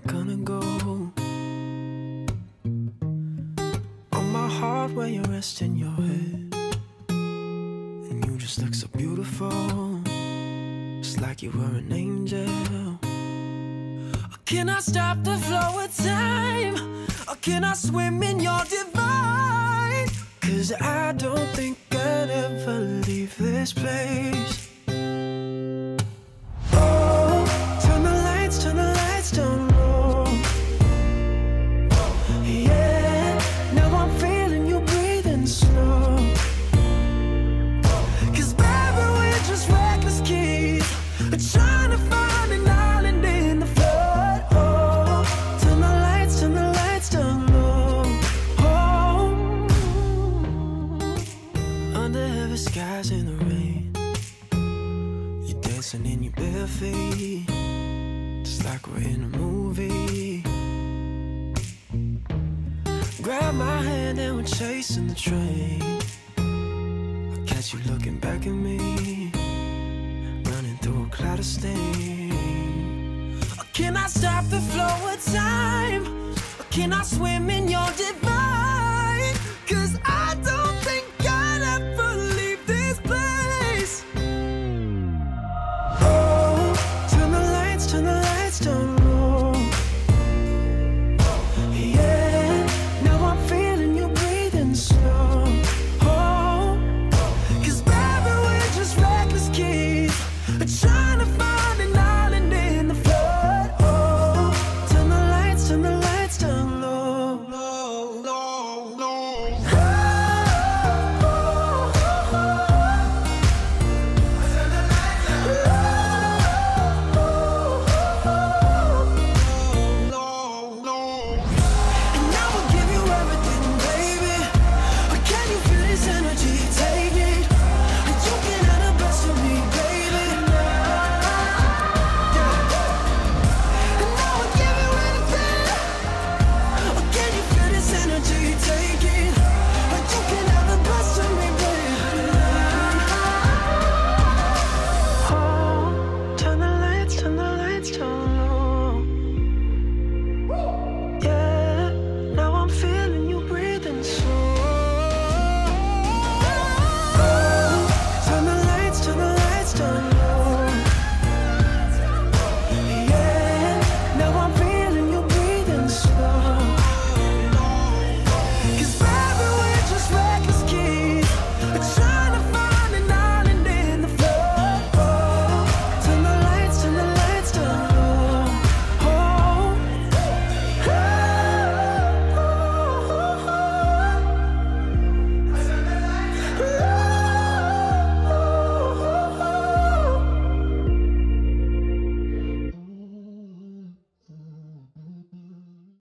gonna go? On my heart where you're resting your head, and you just look so beautiful, just like you were an angel. Can I stop the flow of time, or can I swim in your divine? 'Cause I don't think I'd ever leave this place. Oh, turn the lights down low. Yeah, now I'm feeling you breathing slow. 'Cause baby, we're just reckless kids, trying to find an island in the flood. Oh, turn the lights down low. Oh, under heavy skies in the rain, you're dancing in your bare feet, just like we're in a movie. Grab my hand and we're chasing the train. I catch you looking back at me, running through a cloud of steam. Can I stop the flow of time, or can I swim in your